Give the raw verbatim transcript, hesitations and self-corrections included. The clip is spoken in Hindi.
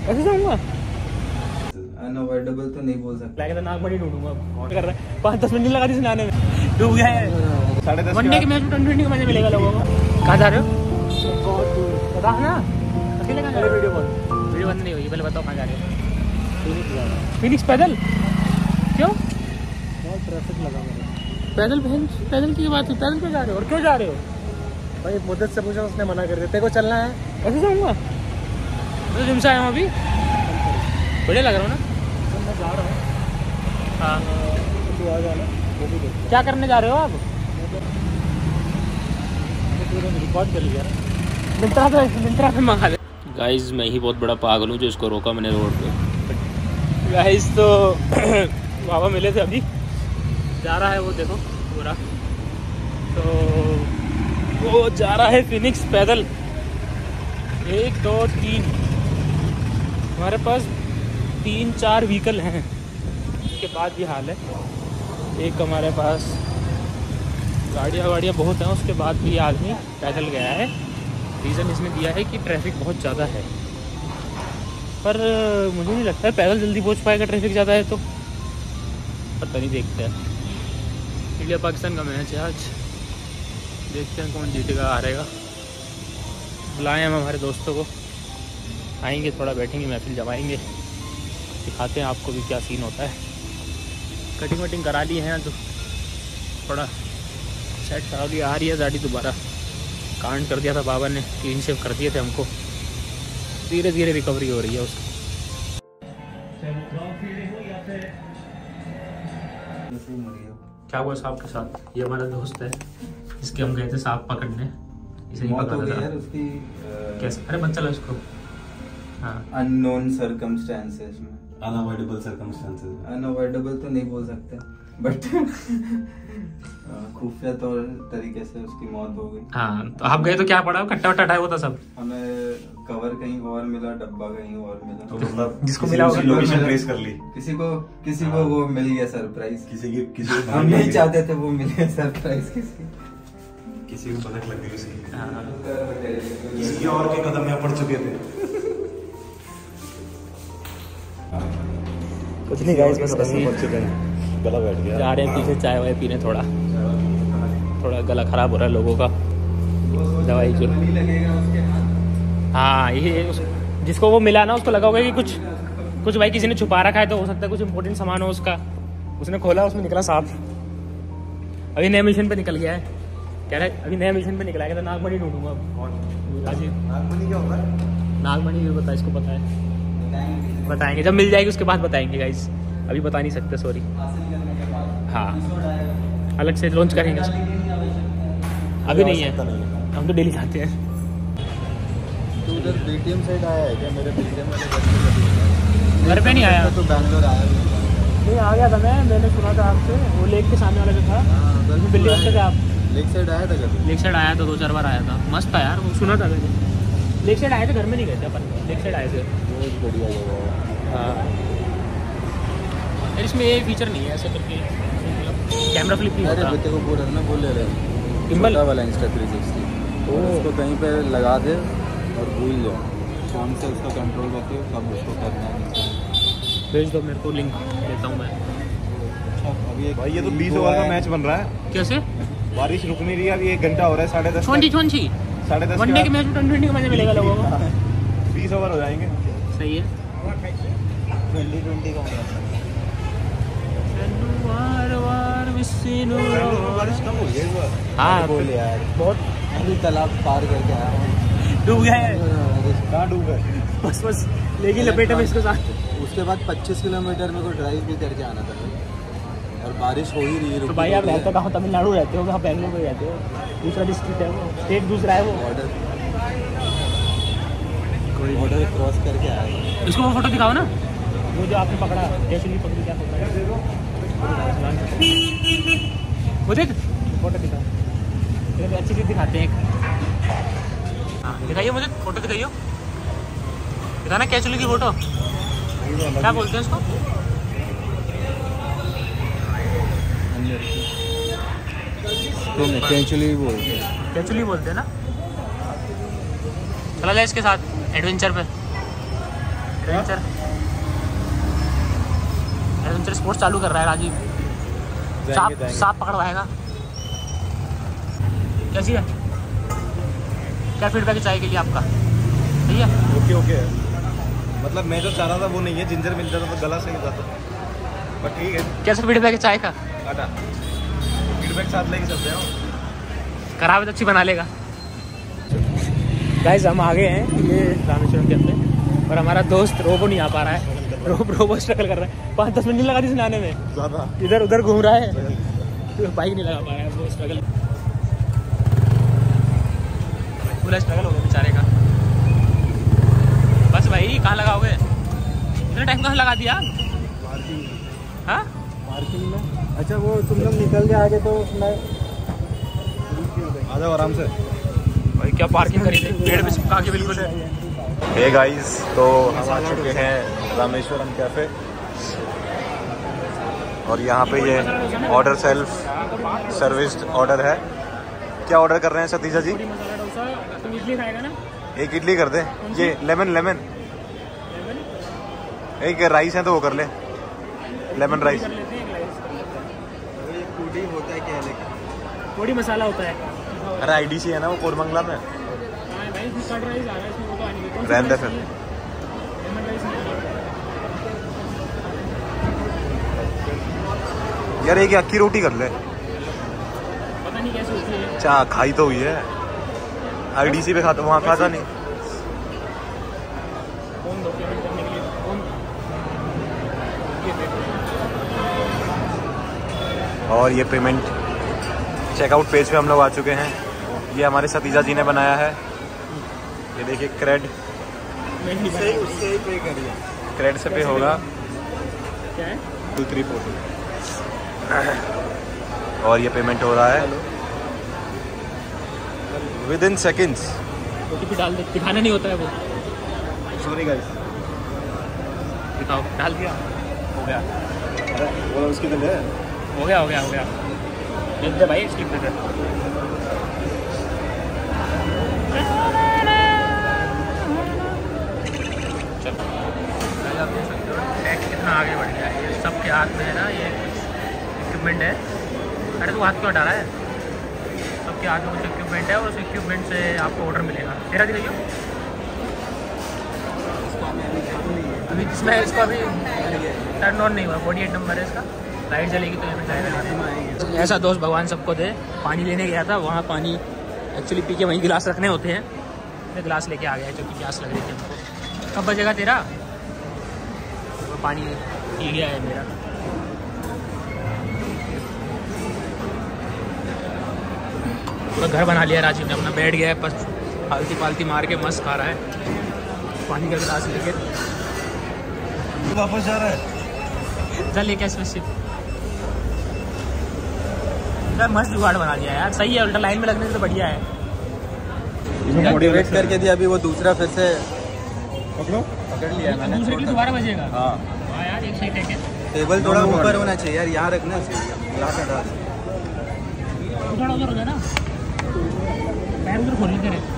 ऐसे जाऊंगा अनअवॉइडेबल तो नहीं बोल सकता। लगा तो नागमणि ढूंढूंगा अब कर रहा है। पाँच दस मिनट लगा दी सुनाने में, डूब गया है। साढ़े दस वनडे के मैच में ट्वेंटी ट्वेंटी का मजा मिलेगा लोगों को। कहाँ जा रहे हो? बहुत दूर बता ना, अकेले कहाँ जा रहे हो? वीडियो कॉल वीडियो बंद नहीं हुई, पहले बताओ कहाँ जा रहे हो? फिनिक्स जा रहे हो। फिनिक्स पैदल क्यों? बहुत ट्रैफिक लगा मेरे। पैदल बहन पैदल की बात है, पैदल क्यों जा रहे हो और क्यों जा रहे हो? भाई मुद्दत से पूछा, उसने मना कर दिया। तेरे को चलना है? ऐसे जाऊँगा तो जिम से आया हूँ अभी, बढ़िया लग रहा हूँ ना? मैं जा रहा हूँ। हाँ तू आ जाना, वो भी देख। क्या करने जा रहे हो आप? रिकॉर्ड कर लिया मिंत्रा पे, मिंत्रा पे मंगा ले। गाइस मैं ही बहुत बड़ा पागल हूँ जो इसको रोका मैंने रोड पे। गाइस तो बाबा मिले थे अभी, जा रहा है वो देखो पूरा, तो वो जा रहा है फिनिक्स पैदल। एक दो तीन हमारे पास तीन चार व्हीकल हैं, उसके बाद भी हाल है। एक हमारे पास गाड़ियाँ वाड़ियाँ बहुत हैं, उसके बाद भी आदमी पैदल गया है। रीज़न इसने दिया है कि ट्रैफिक बहुत ज़्यादा है, पर मुझे नहीं लगता है पैदल जल्दी पहुंच पाएगा ट्रैफिक ज़्यादा है तो। पता नहीं, देखते हैं। इंडिया पाकिस्तान का मैच है आज, देखते हैं कौन जीतेगा हारेगा। बुलाए हम हमारे दोस्तों को, आएंगे थोड़ा बैठेंगे, महफिल जमाएंगे, दिखाते हैं आपको भी क्या सीन होता है। कटिंग वटिंग करा ली है तो थोड़ा सेट करा लिया। आ रही है दाढ़ी दोबारा, कांड कर दिया था बाबा ने, क्लीन शेव कर दिए थे हमको। धीरे धीरे रिकवरी हो रही है उसकी। क्या हुआ सांप के साथ? ये हमारा दोस्त है, इसके हम गए थे सांप पकड़ने, इसे नहीं पता था उसकी। कैसे? अरे मत चला उसको। हाँ अननोन सर्कमस्टेंसेस में, अनअवॉइडेबल सर्कमस्टेंसेस। अनअवॉइडेबल तो नहीं बोल सकते, बट खुफिया तौर तरीके से उसकी मौत हो गई। हाँ तो आप गए तो क्या पड़ा? कट्टा वट्टा हटाया हुआ था सब? हमें कवर कहीं और मिला, डब्बा कहीं और मिला, तो मतलब जिसको मिला होगा लोकेशन ट्रेस कर ली। किसी को किसी को वो मिल गया सरप्राइज, किसी की किसी को हम नहीं चाहते थे वो मिले सरप्राइज, किसी किसी को भनक लग गई उसकी। हाँ। किसी और के कदम यहाँ पड़ चुके थे। कुछ नहीं गाइस, बस ऐसे ही पड़ चुके हैं, गला बैठ गया। जा रहे हैं पीछे चाय वाय पीने, थोड़ा थोड़ा गला खराब हो रहा है लोगों का, दवाई जो। हाँ ये उस, जिसको वो मिला ना उसको लगा होगा कि कुछ कुछ भाई किसी ने छुपा रखा है, तो हो सकता है कुछ इंपॉर्टेंट सामान हो उसका। उसने खोला, उसमें निकला सांप। अभी नए मिशन पे निकल गया है, कह रहा है अभी नया मिशन पे निकला है, तो नागमणि ढूंढूंगा अब। नागमणि क्या होगा? नागमणि भी पता है, इसको पता है, बताएंगे जब मिल जाएगी उसके बाद बताएंगे गाइस, अभी बता नहीं सकते, सॉरी। हाँ अलग से लॉन्च करेंगे उसको, अभी नहीं है, हम तो डेली जाते हैं। तो उधर पेटीएम साइड आया है क्या? मेरे पेटीएम वाले घर पे घर पे नहीं आया तो बैंगलोर आया नहीं, आ गया था मैं, मैंने सुना था आपसे, वो लेक के सामने वाला जो था, बिल्ली वक्त थे आप। लेक साइड आया था कभी? लेक साइड आया था, दो चार बार आया था, मस्त था यार, वो सुना था मैंने। लेक साइड आए थे, घर में नहीं गए थे अपन, लेक साइड आए थे। बहुत बढ़िया जगह है। हाँ इसमें ये फीचर नहीं है ऐसे करके, कैमरा फ्लिप नहीं होता। बच्चे को बोल रहे ना, बोल ले रहे गिम्बल वाला इंस्टा थ्री सिक्सटी, उसको कहीं पे लगा दे और भूल जाओ, फोन से उसका कंट्रोल करके कब उसको करना है। भेज दो मेरे को, लिंक देता हूँ मैं। अभी भाई ये तो बीस ओवर का मैच बन रहा है। कैसे? बारिश रुक नहीं रही है, अभी एक घंटा हो रहा है, साढ़े दस ट्वेंटी ट्वेंटी साढ़े दस वनडे के मैच में ट्वेंटी ट्वेंटी का मजा मिलेगा लोगों को। बीस ओवर हो जाएंगे। सही है। ट्वेंटी ट्वेंटी का होगा। बारिश कम हो गई है। हाँ बोल यार, बहुत अभी तालाब पार करके आया हूँ, डूब गया है, कहाँ डूब गए? बस बस लेकिन लपेटे में इसके साथ। उसके बाद पच्चीस किलोमीटर में को ड्राइव भी करके आना था और बारिश हो ही रही है। तो भाई आप रहते कहाँ? तमिलनाडु रहते हो, कहाँ बेंगलोर में रहते हो? दूसरा डिस्ट्रिक्ट है वो, स्टेट दूसरा है वो। बॉर्डर बॉर्डर क्रॉस करके आया। इसको वो फोटो दिखाओ ना, वो जो आपने पकड़ा, कैसे नहीं पकड़ी, क्या फोटो? वो देख फोटो दिखाओ, तो अच्छी चीज़ दिखाते हैं। हाँ दिखाइए मुझे फोटो, दिखाइए दिखाना, क्या चलेगी फोटो, क्या बोलते हैं इसको? कैचुअली बोलते हैं, कैचुअली बोलते हैं ना। चला जाए इसके साथ एडवेंचर पे। एडवेंचर एडवेंचर स्पोर्ट्स चालू कर रहा है राजीव। सांप सांप पकड़वाएगा। कैसी है, क्या फीडबैक चाहिए के लिए आपका? सही है, ओके ओके। मतलब मैं जो चाह रहा था वो नहीं है, जिंजर मिल जाता तो गला सही जाता, पर ठीक है। कैसा फीडबैक है चाय का? टाटा। फीडबैक साथ लेके चलते हैं। खराब है तो अच्छी बना लेगा। गाइस हम आ गए हैं ये रामेश्वरम कैफे, और हमारा दोस्त रोबो नहीं आ पा रहा है। रोब रोबो स्ट्रगल कर रहा है, पाँच दस मिनट नहीं लगा जिसने आने में, ज़्यादा इधर उधर घूम रहा है, बाइक नहीं लगा पा रहा है, वो स्ट्रगल पूरा स्ट्रगल हो गया बेचारे का। बस भाई कहाँ लगाओगे, इतना टाइम कहाँ लगा दिया? हाँ पार्किंग में। अच्छा वो तुम लोग निकल के आगे तो मैं आ जाओ आराम से। भाई क्या पार्किंग करी थी, पेड़ पे चिपका के बिल्कुल। हे गाइस, तो हम आ चुके हैं रामेश्वरम कैफे, और यहाँ पे ये ऑर्डर सेल्फ सर्विस्ड ऑर्डर है। क्या ऑर्डर कर रहे हैं सतीजा जी? मसाला डोसा। तुम इडली खाएगा ना? एक इडली कर दे, ये लेमन लेमन। एक राइस है तो वो कर ले, लेमन राइस। पूड़ी होता है क्या? लेकिन थोड़ी मसाला होता है। अरे आईडीसी है ना वो कोरमंगला में। हाँ भाई इसमें कर्ड राइस आ रहा है, इसमें वो तो आने के। रहने दे फिर। लेमन राइस नहीं है। यार एक अक्की रोटी कर ले। पता नहीं कैसे होती है। अच्छा खाई तो हुई है, आईडीसी पे खाता, वहाँ खाता नहीं। कौन दो पेमेंट करने के लिए कौन? और ये पेमेंट चेकआउट पेज पे हम लोग आ चुके हैं। ये हमारे सतीजा जी ने बनाया है। ये देखिए क्रेड, उससे ही उससे ही पे करिए। क्रेड से पे होगा क्या है? Two three four. और ये पेमेंट हो रहा है विद इन सेकेंड्स। ओटीपी डाल दे, दिखाना नहीं होता है वो। Sorry guys. दिखाओ, डाल दिया, हो गया। अरे वो उसकी तो ले। हो गया हो गया हो गया देख दे भाई, स्किप दे दे। चलो आप देख सकते हो टैग कितना आगे बढ़ गया है। ये सबके हाथ में है ना, ये इक्विपमेंट है। अरे तू हाथ क्यों हटा रहा है? सबके हाथ में कुछ इक्विपमेंट है, और उस इक्विपमेंट से आपको ऑर्डर मिलेगा। तेरा दिखाइयो अभी, जिसमें इसको अभी टर्न ऑन नहीं हुआ। फोर्टी एट नंबर है इसका, लाइट जलेगी तो यहाँ जाएगा। ऐसा दोस्त भगवान सबको दे। पानी लेने गया था, वहाँ पानी एक्चुअली पी के वहीं गिलास रखने होते हैं, मैं गिलास लेके आ गया जो कि प्यास लग रही थी हमको। कब बजेगा तेरा? वो पानी पी गया है मेरा। पूरा घर बना लिया राजीव ने अपना, बैठ गया है बस फालती फालती मार के मस्त खा रहा है पानी का गिलास लेके। वापस जा रहा है। चल लेके स्पेसिफिक यार, मस्त जुगाड़ बना दिया यार। सही है, उल्टा लाइन में लगने से तो बढ़िया है। मोटिवेट करके दिया, अभी वो दूसरा फिर से पकड़ो, पकड़ लिया है मैंने। दूसरे के लिए दोबारा बजेगा। हाँ हाँ यार, एक सही टेक है। टेबल थोड़ा ऊपर होना चाहिए यार, यहाँ रखना चाहिए। यहाँ का डाल थोड़ा उधर हो जाए ना, पैर उधर खोल लेते रहे।